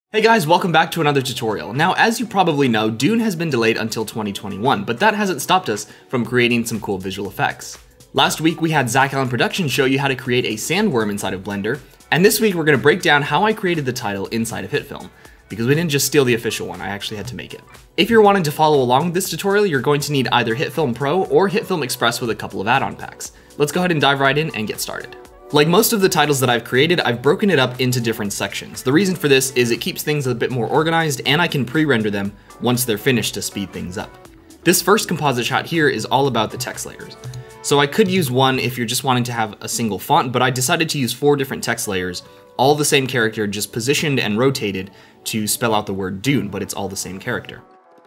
Hey guys, welcome back to another tutorial. Now, as you probably know, Dune has been delayed until 2021, but that hasn't stopped us from creating some cool visual effects. Last week we had Zach Allen Productions show you how to create a sandworm inside of Blender, and this week we're going to break down how I created the title inside of HitFilm, because we didn't just steal the official one, I actually had to make it. If you're wanting to follow along with this tutorial, you're going to need either HitFilm Pro or HitFilm Express with a couple of add-on packs. Let's go ahead and dive right in and get started. Like most of the titles that I've created, I've broken it up into different sections. The reason for this is it keeps things a bit more organized and I can pre-render them once they're finished to speed things up. This first composite shot here is all about the text layers. So I could use one if you're just wanting to have a single font, but I decided to use 4 different text layers, all the same character, just positioned and rotated to spell out the word Dune, but it's all the same character.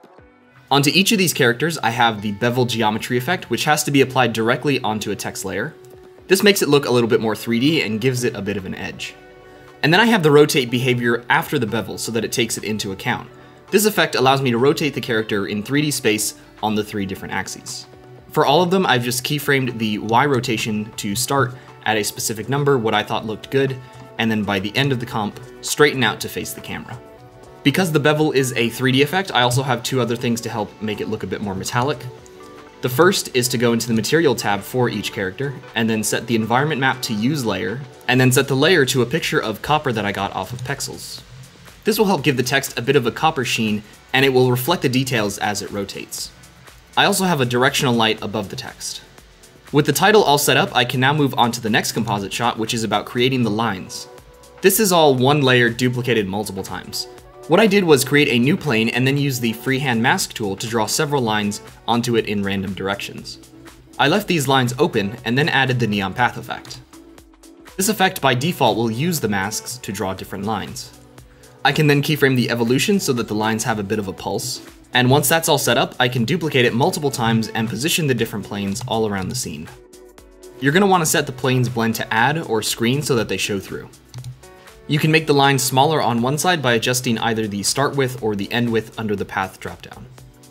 Onto each of these characters, I have the bevel geometry effect, which has to be applied directly onto a text layer. This makes it look a little bit more 3D and gives it a bit of an edge. And then I have the rotate behavior after the bevel so that it takes it into account. This effect allows me to rotate the character in 3D space on the 3 different axes. For all of them, I've just keyframed the Y rotation to start at a specific number, what I thought looked good, and then by the end of the comp, straighten out to face the camera. Because the bevel is a 3D effect, I also have 2 other things to help make it look a bit more metallic. The first is to go into the Material tab for each character, and then set the environment map to Use Layer, and then set the layer to a picture of copper that I got off of Pexels. This will help give the text a bit of a copper sheen, and it will reflect the details as it rotates. I also have a directional light above the text. With the title all set up, I can now move on to the next composite shot, which is about creating the lines. This is all one layer duplicated multiple times. What I did was create a new plane and then use the freehand mask tool to draw several lines onto it in random directions. I left these lines open and then added the neon path effect. This effect by default will use the masks to draw different lines. I can then keyframe the evolution so that the lines have a bit of a pulse, and once that's all set up, I can duplicate it multiple times and position the different planes all around the scene. You're going to want to set the planes blend to add or screen so that they show through. You can make the lines smaller on one side by adjusting either the start width or the end width under the path dropdown.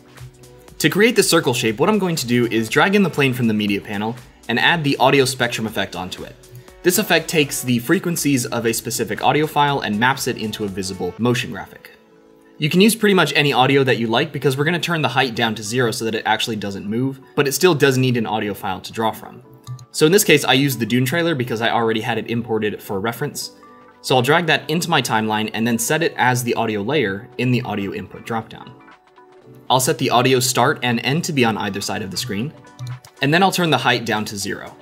To create the circle shape, what I'm going to do is drag in the plane from the media panel and add the audio spectrum effect onto it. This effect takes the frequencies of a specific audio file and maps it into a visible motion graphic. You can use pretty much any audio that you like because we're going to turn the height down to 0 so that it actually doesn't move, but it still does need an audio file to draw from. So in this case, I used the Dune trailer because I already had it imported for reference. So I'll drag that into my timeline and then set it as the audio layer in the audio input dropdown. I'll set the audio start and end to be on either side of the screen, and then I'll turn the height down to 0.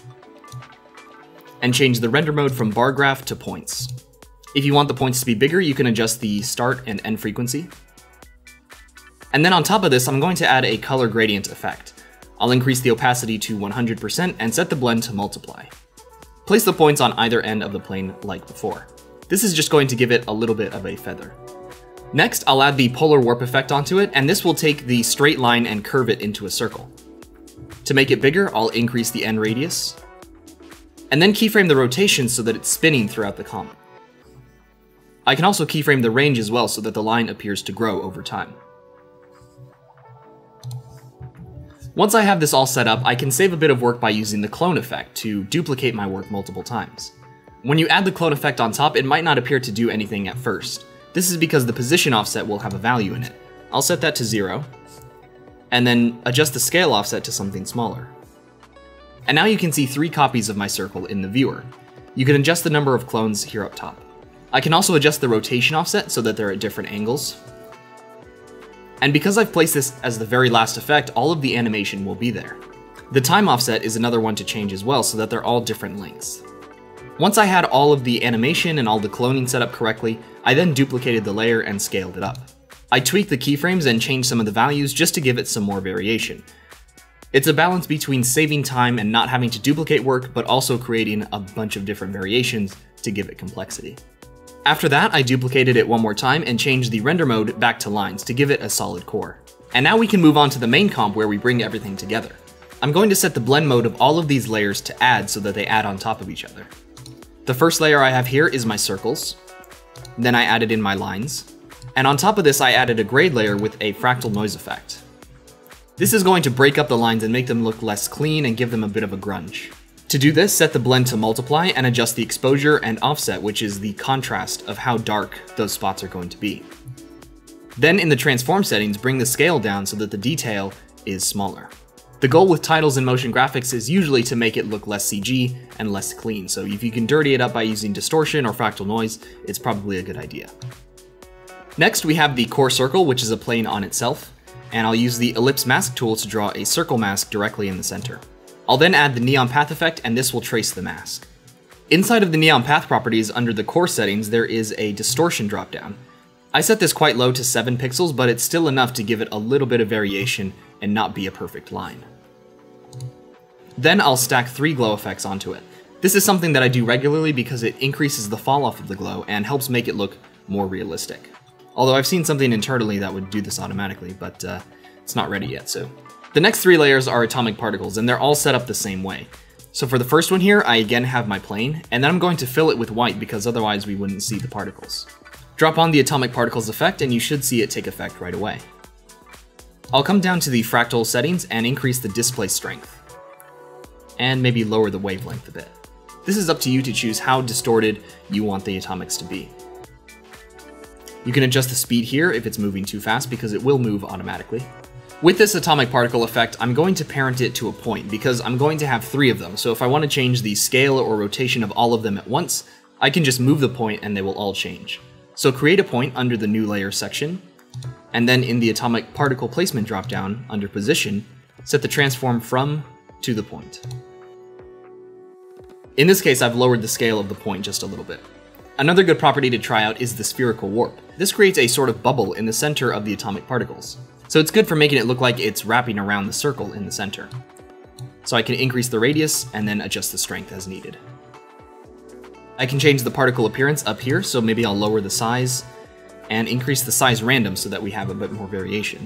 And change the render mode from bar graph to points. If you want the points to be bigger, you can adjust the start and end frequency. And then on top of this, I'm going to add a color gradient effect. I'll increase the opacity to 100% and set the blend to multiply. Place the points on either end of the plane like before. This is just going to give it a little bit of a feather. Next, I'll add the polar warp effect onto it, and this will take the straight line and curve it into a circle. To make it bigger, I'll increase the end radius, and then keyframe the rotation so that it's spinning throughout the comp. I can also keyframe the range as well so that the line appears to grow over time. Once I have this all set up, I can save a bit of work by using the clone effect to duplicate my work multiple times. When you add the clone effect on top, it might not appear to do anything at first. This is because the position offset will have a value in it. I'll set that to 0, and then adjust the scale offset to something smaller. And now you can see 3 copies of my circle in the viewer. You can adjust the number of clones here up top. I can also adjust the rotation offset so that they're at different angles. And because I've placed this as the very last effect, all of the animation will be there. The time offset is another one to change as well so that they're all different lengths. Once I had all of the animation and all the cloning set up correctly, I then duplicated the layer and scaled it up. I tweaked the keyframes and changed some of the values just to give it some more variation. It's a balance between saving time and not having to duplicate work, but also creating a bunch of different variations to give it complexity. After that, I duplicated it one more time and changed the render mode back to lines to give it a solid core. And now we can move on to the main comp where we bring everything together. I'm going to set the blend mode of all of these layers to add so that they add on top of each other. The first layer I have here is my circles. Then I added in my lines. And on top of this, I added a grade layer with a fractal noise effect. This is going to break up the lines and make them look less clean and give them a bit of a grunge. To do this, set the blend to multiply and adjust the exposure and offset, which is the contrast of how dark those spots are going to be. Then in the transform settings, bring the scale down so that the detail is smaller. The goal with titles in motion graphics is usually to make it look less CG and less clean, so if you can dirty it up by using distortion or fractal noise, it's probably a good idea. Next, we have the core circle, which is a plane on itself, and I'll use the ellipse mask tool to draw a circle mask directly in the center. I'll then add the neon path effect, and this will trace the mask. Inside of the neon path properties, under the core settings, there is a distortion dropdown. I set this quite low to 7 pixels, but it's still enough to give it a little bit of variation and not be a perfect line. Then I'll stack 3 glow effects onto it. This is something that I do regularly because it increases the fall off of the glow and helps make it look more realistic. Although I've seen something internally that would do this automatically, but it's not ready yet, so. The next 3 layers are atomic particles, and they're all set up the same way. So for the first one here, I again have my plane, and then I'm going to fill it with white because otherwise we wouldn't see the particles. Drop on the atomic particles effect and you should see it take effect right away. I'll come down to the fractal settings and increase the display strength. And maybe lower the wavelength a bit. This is up to you to choose how distorted you want the atomics to be. You can adjust the speed here if it's moving too fast because it will move automatically. With this atomic particle effect, I'm going to parent it to a point because I'm going to have 3 of them, so if I want to change the scale or rotation of all of them at once, I can just move the point and they will all change. So create a point under the new layer section, and then in the atomic particle placement dropdown under position, set the transform from to the point. In this case, I've lowered the scale of the point just a little bit. Another good property to try out is the spherical warp. This creates a sort of bubble in the center of the atomic particles. So it's good for making it look like it's wrapping around the circle in the center. So I can increase the radius and then adjust the strength as needed. I can change the particle appearance up here, so maybe I'll lower the size and increase the size random so that we have a bit more variation.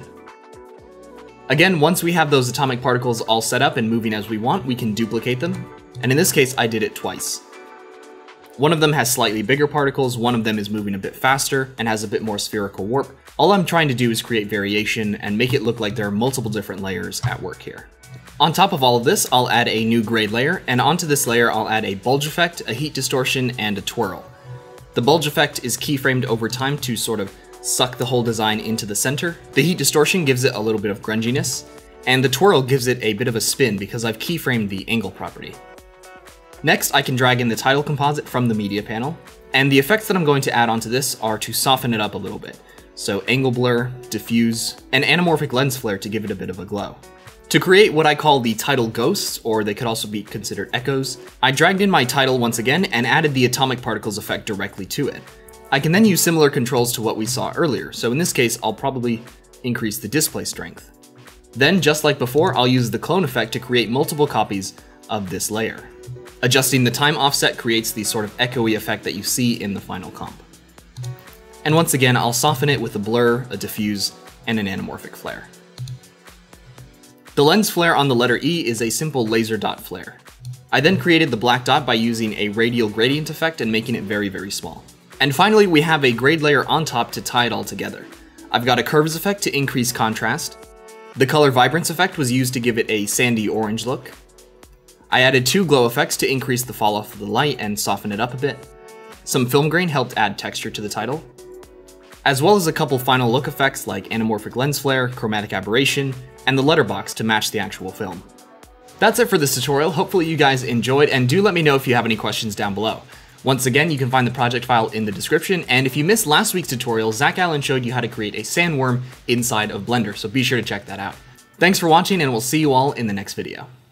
Again, once we have those atomic particles all set up and moving as we want, we can duplicate them, and in this case I did it twice. One of them has slightly bigger particles, one of them is moving a bit faster and has a bit more spherical warp. All I'm trying to do is create variation and make it look like there are multiple different layers at work here. On top of all of this, I'll add a new grade layer, and onto this layer I'll add a bulge effect, a heat distortion, and a twirl. The bulge effect is keyframed over time to sort of suck the whole design into the center. The heat distortion gives it a little bit of grunginess, and the twirl gives it a bit of a spin because I've keyframed the angle property. Next, I can drag in the title composite from the media panel, and the effects that I'm going to add onto this are to soften it up a little bit. So angle blur, diffuse, and anamorphic lens flare to give it a bit of a glow. To create what I call the title ghosts, or they could also be considered echoes, I dragged in my title once again and added the atomic particles effect directly to it. I can then use similar controls to what we saw earlier, so in this case I'll probably increase the display strength. Then, just like before, I'll use the clone effect to create multiple copies of this layer. Adjusting the time offset creates the sort of echoey effect that you see in the final comp. And once again, I'll soften it with a blur, a diffuse, and an anamorphic flare. The lens flare on the letter E is a simple laser dot flare. I then created the black dot by using a radial gradient effect and making it very, very small. And finally, we have a grade layer on top to tie it all together. I've got a curves effect to increase contrast. The color vibrance effect was used to give it a sandy orange look. I added 2 glow effects to increase the fall off of the light and soften it up a bit. Some film grain helped add texture to the title, as well as a couple final look effects like anamorphic lens flare, chromatic aberration, and the letterbox to match the actual film. That's it for this tutorial. Hopefully you guys enjoyed, and do let me know if you have any questions down below. Once again, you can find the project file in the description, and if you missed last week's tutorial, Zach Allen showed you how to create a sandworm inside of Blender, so be sure to check that out. Thanks for watching, and we'll see you all in the next video.